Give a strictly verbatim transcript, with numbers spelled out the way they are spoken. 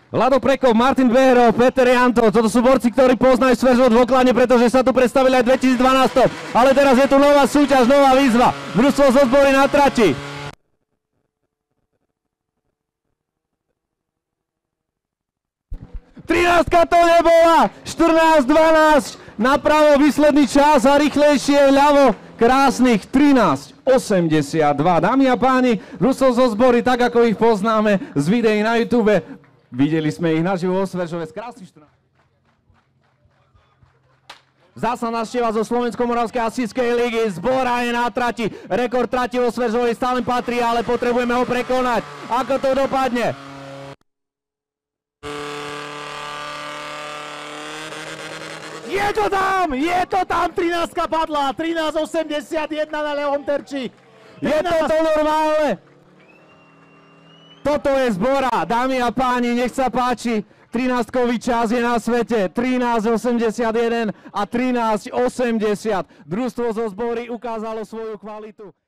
Vlado Prekop, Martin Behro, Peter Janto, toto sú borci, ktorí poznajú Svežov dôkladne, pretože sa tu predstavili aj v dvetisícdvanásť. Ale teraz je tu nová súťaž, nová výzva. Družstvo zo Zbory na trati. trináctka to nebola, štrnásť dvanásť, napravo výsledný čas a rýchlejšie ľavo, krásnych trinásť osemdesiatdva. Dámy a páni, družstvo zo Zbory, tak ako ich poznáme z videí na YouTube, videli sme ich naživo vo Svežove. Krásny štrnásť. Vzácna návšteva zo Slovensko-Moravskej hasičskej ligy, Zbora je na trati, rekord trati vo Svežove stále patrí, ale potrebujeme ho prekonať. Ako to dopadne? Je to tam, je to tam, trináctka padla, trinásť osemdesiatjeden na ľavom terči. Je toto normálne? Toto je Zbora, dámy a páni, nech sa páči, trináctkový čas je na svete, trinásť osemdesiatjeden a trinásť osemdesiat. Družstvo zo Zbory ukázalo svoju kvalitu.